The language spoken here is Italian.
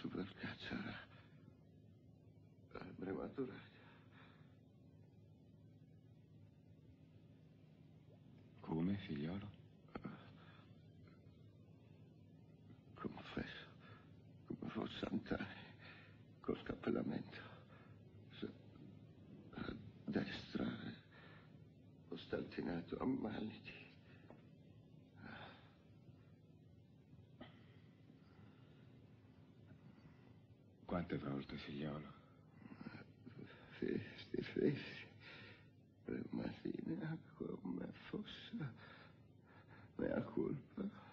supercazzola. Prematura. Come, figliolo? Confesso, come fosse Antani, col cappellamento. A destra, ostantinato, ammaliti. Quante volte, figliolo? Festi, per mattina come fosse mea colpa.